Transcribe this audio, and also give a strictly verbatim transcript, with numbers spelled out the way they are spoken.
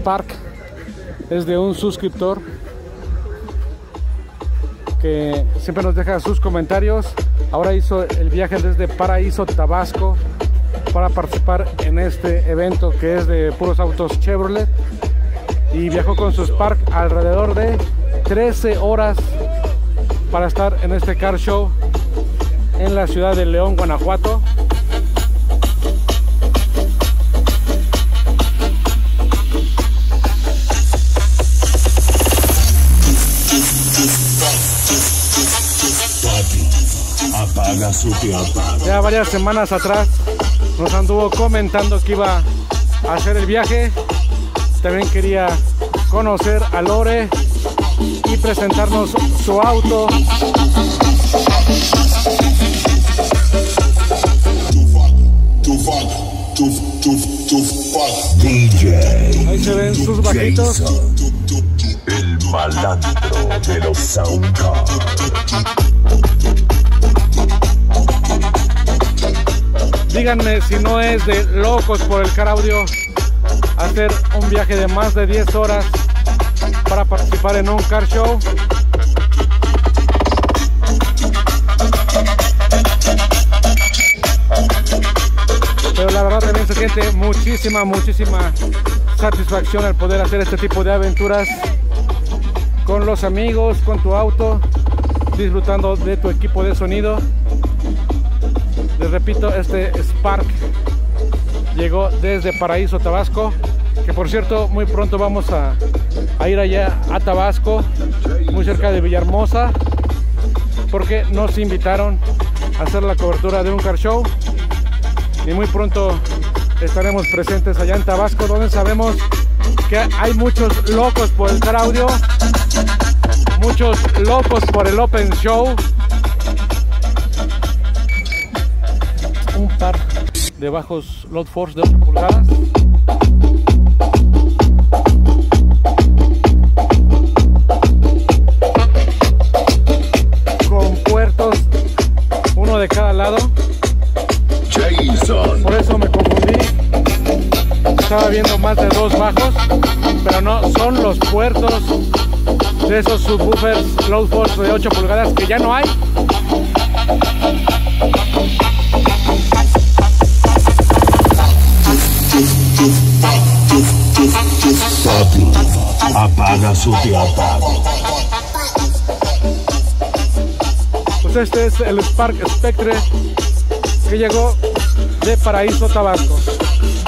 Spark es de un suscriptor que siempre nos deja sus comentarios. Ahora hizo el viaje desde Paraíso, Tabasco, para participar en este evento que es de puros autos Chevrolet, y viajó con su Spark alrededor de trece horas para estar en este car show en la ciudad de León, Guanajuato. Apaga su apaga. Ya varias semanas atrás nos anduvo comentando que iba a hacer el viaje. También quería conocer a Lore y presentarnos su auto. D J. Ahí se ven sus bajitos. Jason, el malandro de los Soundcars. Díganme si no es de locos por el car audio hacer un viaje de más de diez horas para participar en un car show. Pero la verdad también se siente muchísima, muchísima satisfacción al poder hacer este tipo de aventuras con los amigos, con tu auto, disfrutando de tu equipo de sonido. Les repito, este Spark llegó desde Paraíso, Tabasco, que por cierto muy pronto vamos a, a ir allá a Tabasco, muy cerca de Villahermosa, porque nos invitaron a hacer la cobertura de un car show, y muy pronto estaremos presentes allá en Tabasco, donde sabemos que hay muchos locos por el car audio, muchos locos por el open show. Un par de bajos load force de ocho pulgadas. Con puertos, uno de cada lado. Jason. Por eso me confundí. Estaba viendo más de dos bajos, pero no, son los puertos de esos subwoofers load force de ocho pulgadas que ya no hay. Papi, apaga su apaga. Pues este es el Spark Spectre que llegó de Paraíso, Tabasco.